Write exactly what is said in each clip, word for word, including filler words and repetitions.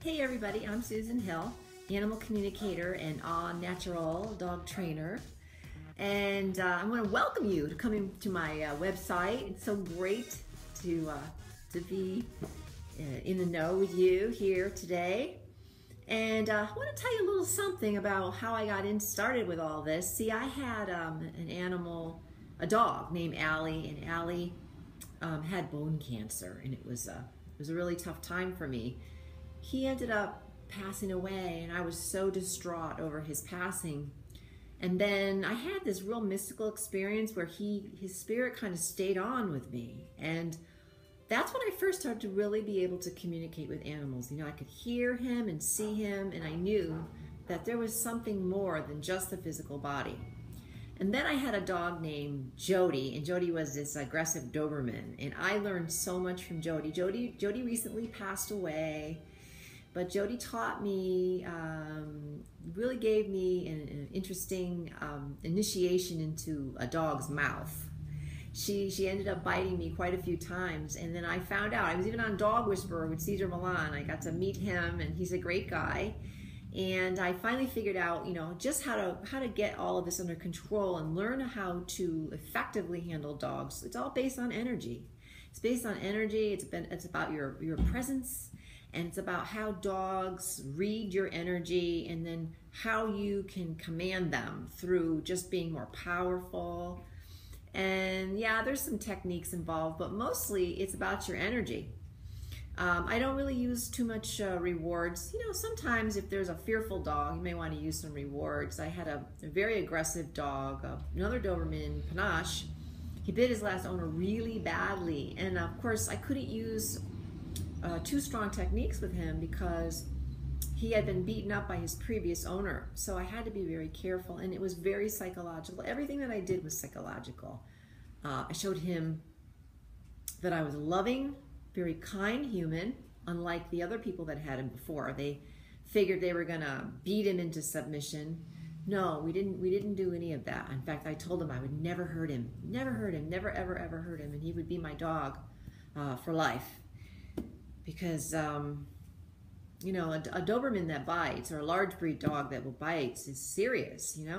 Hey everybody, I'm Susan Hill, animal communicator and Au Naturel Dog Trainer. And uh, I want to welcome you to coming to my uh, website. It's so great to, uh, to be uh, in the know with you here today. And uh, I want to tell you a little something about how I got in started with all this. See, I had um, an animal, a dog named Allie, and Allie um, had bone cancer, and it was, uh, it was a really tough time for me. He ended up passing away, and I was so distraught over his passing. And then I had this real mystical experience where he, his spirit kind of stayed on with me. And that's when I first started to really be able to communicate with animals. You know, I could hear him and see him, and I knew that there was something more than just the physical body. And then I had a dog named JOdy, and JOdy was this aggressive Doberman. And I learned so much from JOdy. JOdy, JOdy recently passed away. But JOdy taught me, um, really gave me an, an interesting um, initiation into a dog's mouth. She, she ended up biting me quite a few times, and then I found out, I was even on Dog Whisperer with Cesar Milan. I got to meet him, and he's a great guy. And I finally figured out, you know, just how to, how to get all of this under control and learn how to effectively handle dogs. It's all based on energy. It's based on energy. It's, been, it's about your, your presence. And it's about how dogs read your energy and then how you can command them through just being more powerful. And yeah, there's some techniques involved, but mostly it's about your energy. Um, I don't really use too much uh, rewards. You know, sometimes if there's a fearful dog, you may want to use some rewards. I had a, a very aggressive dog, uh, another Doberman, Panache. He bit his last owner really badly. And of course, I couldn't use Uh, two strong techniques with him because he had been beaten up by his previous owner. So I had to be very careful, and it was very psychological. Everything that I did was psychological. Uh, I showed him that I was a loving, very kind human, unlike the other people that had him before. They figured they were gonna beat him into submission. No, we didn't, we didn't do any of that. In fact, I told him I would never hurt him, never hurt him, never, ever, ever hurt him, and he would be my dog uh, for life. Because, um, you know, a, a Doberman that bites, or a large breed dog that will bite, is serious, you know?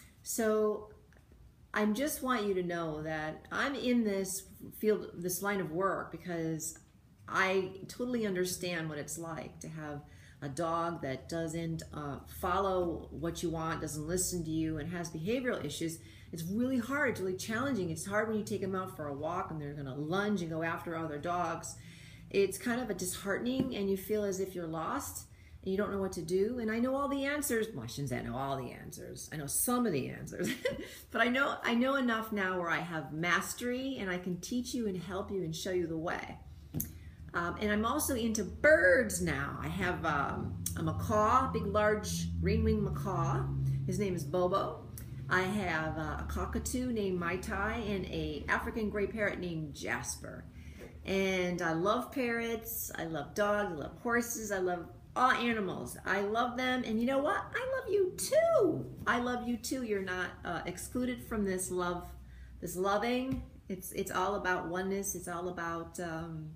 So I just want you to know that I'm in this field, this line of work, because I totally understand what it's like to have a dog that doesn't uh, follow what you want, doesn't listen to you, and has behavioral issues. It's really hard, it's really challenging. It's hard when you take them out for a walk and they're gonna lunge and go after other dogs. It's kind of a disheartening, and you feel as if you're lost and you don't know what to do. And I know all the answers. Well, I shouldn't say I know all the answers. I know some of the answers, but I know I know enough now where I have mastery, and I can teach you and help you and show you the way. Um, and I'm also into birds now. I have um, a macaw, big, large green-winged macaw. His name is Bobo. I have uh, a cockatoo named Mai Tai and a African gray parrot named Jasper. And I love parrots, I love dogs, I love horses, I love all animals. I love them, and you know what? I love you too. I love you too. You're not uh, excluded from this love, this loving. It's it's all about oneness. It's all about um,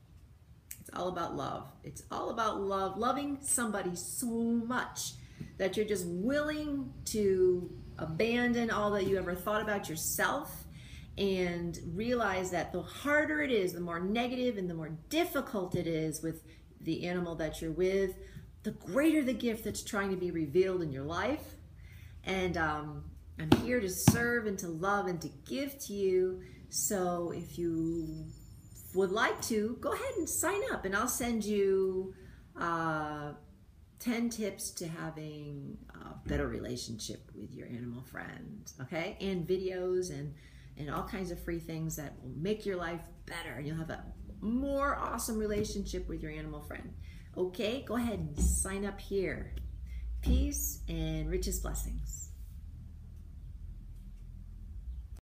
it's all about love. It's all about love, loving somebody so much that you're just willing to abandon all that you ever thought about yourself, and realize that the harder it is, the more negative and the more difficult it is with the animal that you're with, the greater the gift that's trying to be revealed in your life. And um, I'm here to serve and to love and to give to you. So if you would like to, go ahead and sign up, and I'll send you uh, ten tips to having a better relationship with your animal friend, okay? And videos and and all kinds of free things that will make your life better, and you'll have a more awesome relationship with your animal friend. Okay, go ahead and sign up here. Peace and richest blessings.